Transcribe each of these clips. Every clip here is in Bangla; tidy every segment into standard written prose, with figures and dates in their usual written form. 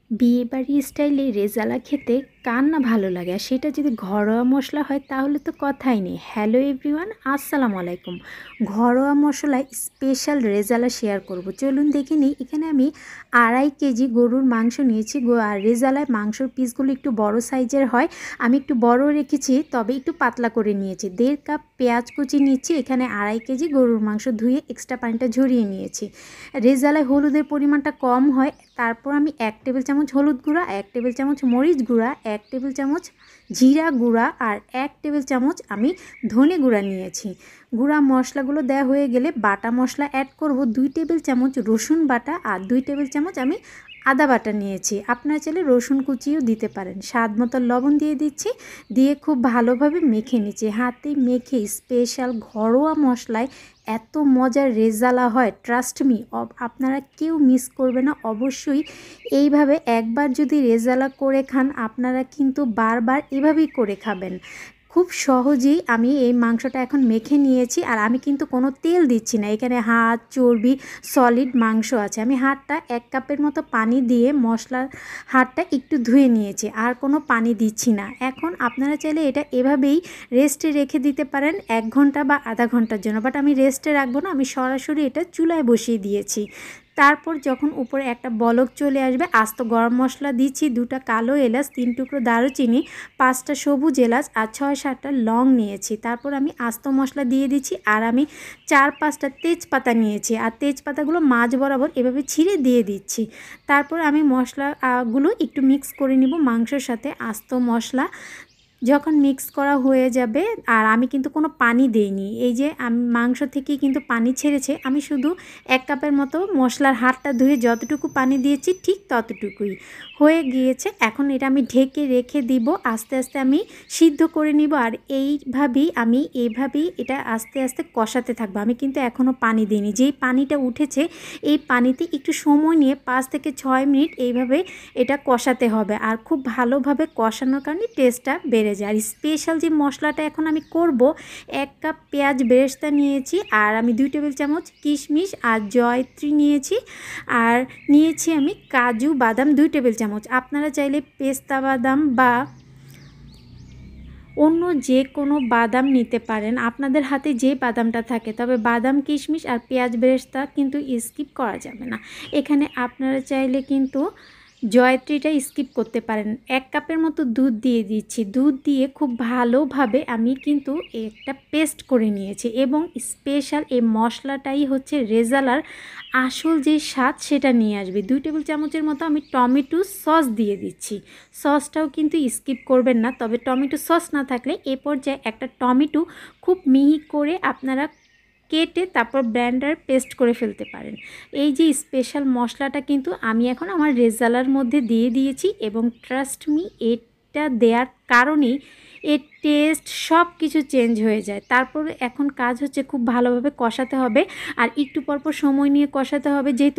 বিয়েবাড়ি স্টাইলে রেজালা খেতে কার না ভালো লাগে, আর সেটা যদি ঘরোয়া মশলা হয় তাহলে তো কথাই নেই। হ্যালো এভরিওয়ান, আসসালামু আলাইকুম। ঘরোয়া মশলায় স্পেশাল রেজালা শেয়ার করব, চলুন দেখে নিই। এখানে আমি 2.5 কেজি গরুর মাংস নিয়েছি। আর রেজালায় মাংসর পিসগুলো একটু বড় সাইজের হয়, আমি একটু বড় রেখেছি, তবে একটু পাতলা করে নিয়েছি। 1.5 কাপ পেঁয়াজ কুচি নিচ্ছি। এখানে 2.5 কেজি গরুর মাংস ধুয়ে এক্সট্রা পানিটা ঝরিয়ে নিয়েছি। রেজালায় হলুদের পরিমাণটা কম হয়, তারপর আমি 1 টেবিল চামচ হলুদ গুঁড়া, 1 টেবিল চামচ মরিচ গুঁড়া, 1 টেবিল চামচ জিরা গুঁড়া আর 1 টেবিল চামচ আমি ধনে গুঁড়া নিয়েছি। গুঁড়া মশলাগুলো দেওয়া হয়ে গেলে বাটা মশলা অ্যাড করব। 2 টেবিল চামচ রসুন বাটা আর 2 টেবিল চামচ আমি আদা বাটা নিয়েছি। আপনারা চাইলে রসুন কুচিও দিতে পারেন। স্বাদ মতো লবণ দিয়ে দিচ্ছি, দিয়ে খুব ভালোভাবে মেখে নিচ্ছি। হাতে মেখে স্পেশাল ঘরোয়া মশলায় এত মজার রেজালা হয়, ট্রাস্ট মি, আপনারা কেউ মিস করবে না। অবশ্যই এইভাবে একবার যদি রেজালা করে খান, আপনারা কিন্তু বারবার এভাবেই করে খাবেন। খুব সহজেই আমি এই মাংসটা এখন মেখে নিয়েছি, আর আমি কিন্তু কোনো তেল দিচ্ছি না। এখানে হাড়, চর্বি, সলিড মাংস আছে। আমি হাড়টা 1 কাপের মতো পানি দিয়ে মশলার হাড়টা একটু ধুয়ে নিয়েছি, আর কোনো পানি দিচ্ছি না। এখন আপনারা চাইলে এটা এভাবেই রেস্টে রেখে দিতে পারেন 1 ঘন্টা বা আধা ঘন্টার জন্য, বাট আমি রেস্টে রাখবো না, আমি সরাসরি এটা চুলায় বসিয়ে দিয়েছি। তারপর যখন উপরে একটা বলক চলে আসবে, আস্ত গরম মশলা দিচ্ছি, 2টা কালো এলাচ, 3 টুকরো দারুচিনি, 5টা সবুজ এলাচ আর 6-7টা লং নিয়েছি। তারপর আমি আস্ত মশলা দিয়ে দিচ্ছি, আর আমি 4-5টা তেজপাতা নিয়েছি, আর তেজপাতাগুলো মাঝ বরাবর এভাবে ছিঁড়ে দিয়ে দিচ্ছি। তারপর আমি মশলাগুলো একটু মিক্স করে নিব মাংসর সাথে। আস্ত মশলা যখন মিক্স করা হয়ে যাবে, আর আমি কিন্তু কোনো পানি দেইনি, এই যে আমি মাংস থেকেই কিন্তু পানি ছেড়েছে। আমি শুধু 1 কাপের মতো মশলার হাড়টা ধুয়ে যতটুকু পানি দিয়েছি ঠিক ততটুকুই হয়ে গিয়েছে। এখন এটা আমি ঢেকে রেখে দিব, আস্তে আস্তে আমি সিদ্ধ করে নিব। আর এইভাবেই এটা আস্তে আস্তে কষাতে থাকবো। আমি কিন্তু এখনও পানি দিইনি। যেই পানিটা উঠেছে এই পানিতে একটু সময় নিয়ে 5 থেকে 6 মিনিট এইভাবে এটা কষাতে হবে, আর খুব ভালোভাবে কষানোর কারণে টেস্টটা বেড়ে যায়। আর স্পেশাল যে মশলাটা এখন আমি করব, 1 কাপ পেঁয়াজ বেরেস্তা নিয়েছি, আর আমি 2 টেবিল চামচ কিশমিশ আর জয়ত্রী নিয়েছি, আর নিয়েছি আমি কাজু বাদাম 2 টেবিল চামচ। আপনারা চাইলে পেস্তা বাদাম বা অন্য যে কোনো বাদাম নিতে পারেন, আপনাদের হাতে যে বাদামটা থাকে, তবে বাদাম, কিশমিশ আর পেঁয়াজ বেরেস্তা কিন্তু স্কিপ করা যাবে না। এখানে আপনারা চাইলে কিন্তু জয়ত্রীটা স্কিপ করতে পারেন। 1 কাপের মতো দুধ দিয়ে দিচ্ছি। দুধ দিয়ে খুব ভালোভাবে আমি কিন্তু একটা পেস্ট করে নিয়েছি, এবং স্পেশাল এই মশলাটাই হচ্ছে রেজালার আসল যে স্বাদ সেটা নিয়ে আসবে। 2 টেবিল চামচের মতো আমি টমেটো সস দিয়ে দিচ্ছি। সসটাও কিন্তু স্কিপ করবেন না, তবে টমেটো সস না থাকলে এ পর্যায়ে একটা টমেটো খুব মিহি করে আপনারা কেটে তারপর ব্লেন্ডার পেস্ট করে ফেলতে পারেন। এই যে স্পেশাল মশলাটা কিন্তু আমি এখন আমার রেজালার মধ্যে দিয়ে দিয়েছি, এবং ট্রাস্ট মি, এটা দেওয়ার কারণেই এর টেস্ট সব কিছু চেঞ্জ হয়ে যায়। তারপর এখন কাজ হচ্ছে খুব ভালোভাবে কষাতে হবে, আর একটু পরপর সময় নিয়ে কষাতে হবে, যেহেতু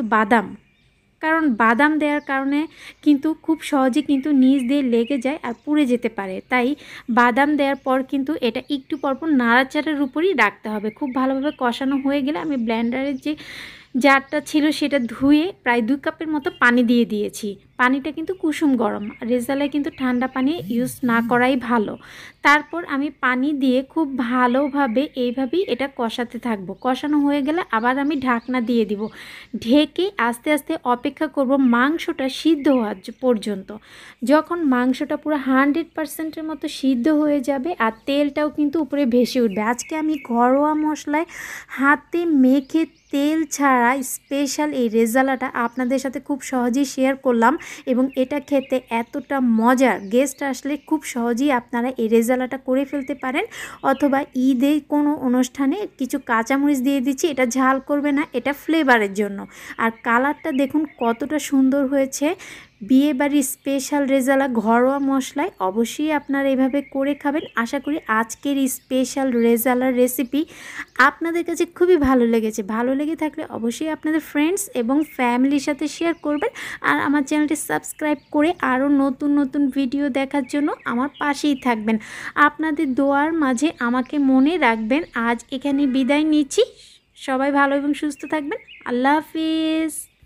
কারণ বাদাম দেওয়ার কারণে কিন্তু খুব সহজে কিন্তু নিচ দিয়ে লেগে যায় আর পুড়ে যেতে পারে। তাই বাদাম দেওয়ার পর কিন্তু এটা একটু পরপর নাড়াচাড়ার উপরই রাখতে হবে। খুব ভালোভাবে কষানো হয়ে গেলে আমি ব্লেন্ডারের যে জারটা ছিল সেটা ধুয়ে প্রায় 2 কাপের মতো পানি দিয়ে দিয়েছি। পানিটা কিন্তু কুসুম গরম, রেজালায় কিন্তু ঠান্ডা পানি ইউজ না করাই ভালো। তারপর আমি পানি দিয়ে খুব ভালোভাবে এইভাবেই এটা কষাতে থাকবো। কষানো হয়ে গেলে আবার আমি ঢাকনা দিয়ে দিব, ঢেকে আস্তে আস্তে অপেক্ষা করব মাংসটা সিদ্ধ হওয়া পর্যন্ত। যখন মাংসটা পুরো 100%-এর মতো সিদ্ধ হয়ে যাবে, আর তেলটাও কিন্তু উপরে ভেসে উঠবে। আজকে আমি ঘরোয়া মশলায় হাতে মেখে তেল ছাড়া স্পেশাল এই রেজালাটা আপনাদের সাথে খুব সহজেই শেয়ার করলাম, এবং এটা খেতে এতটা মজার, গেস্ট আসলে খুব সহজেই আপনারা এই রেজালাটা করে ফেলতে পারেন। অথবা ঈদে কোনো অনুষ্ঠানে কিছু কাঁচামরিচ দিয়ে দিচ্ছি, এটা ঝাল করবে না, এটা ফ্লেভারের জন্য। আর কালারটা দেখুন কতটা সুন্দর হয়েছে। বিয়েবাড়ির স্পেশাল রেজালা ঘরোয়া মশলায় অবশ্যই আপনারা এভাবে করে খাবেন। আশা করি আজকের স্পেশাল রেজালার রেসিপি আপনাদের কাছে খুবই ভালো লেগেছে। ভালো লেগে থাকলে অবশ্যই আপনাদের ফ্রেন্ডস এবং ফ্যামিলির সাথে শেয়ার করবেন, আর আমার চ্যানেলটি সাবস্ক্রাইব করে আরও নতুন নতুন ভিডিও দেখার জন্য আমার পাশেই থাকবেন। আপনাদের দোয়ার মাঝে আমাকে মনে রাখবেন। আজ এখানে বিদায় নিচ্ছি। সবাই ভালো এবং সুস্থ থাকবেন। আল্লাহ হাফিজ।